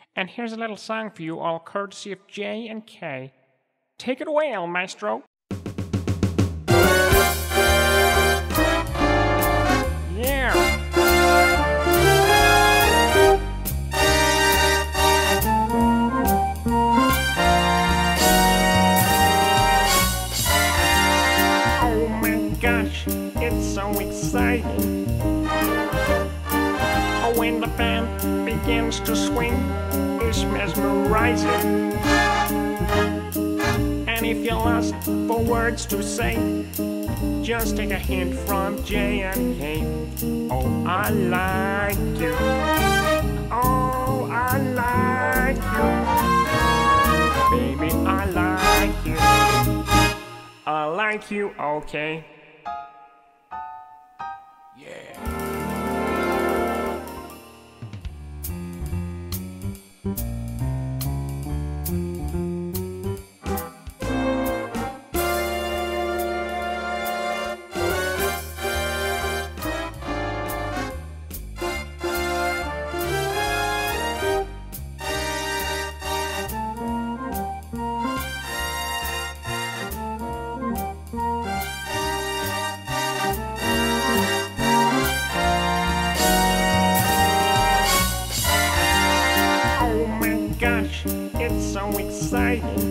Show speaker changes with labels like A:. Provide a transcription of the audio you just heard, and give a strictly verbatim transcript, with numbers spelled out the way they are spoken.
A: And here's a little song for you all courtesy of J and K. Take it away, El Maestro. Yeah. Oh my gosh, it's so exciting. Oh, when the band begins to swing, it's mesmerizing. And if you're lost for words to say, just take a hint from J and K. Oh, I like you. Oh, I like you. Baby, I like you. I like you, okay? Yeah. Gosh, it's so exciting.